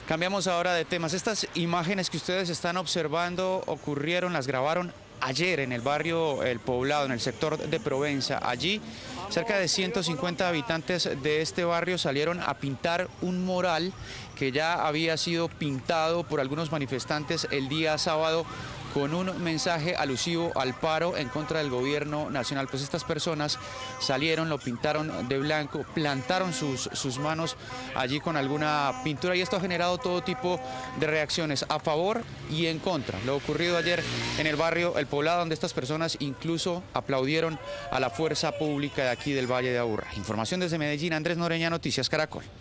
Cambiamos ahora de temas. Estas imágenes que ustedes están observando las grabaron ayer en el barrio El Poblado, en el sector de Provenza. Allí, cerca de 150 habitantes de este barrio salieron a pintar un mural que ya había sido pintado por algunos manifestantes el día sábado con un mensaje alusivo al paro en contra del gobierno nacional. Pues estas personas salieron, lo pintaron de blanco, plantaron sus manos allí con alguna pintura y esto ha generado todo tipo de reacciones a favor y en contra. Lo ocurrido ayer en el barrio El Poblado, donde estas personas incluso aplaudieron a la fuerza pública de aquí del Valle de Aburrá. Información desde Medellín, Andrés Noreña, Noticias Caracol.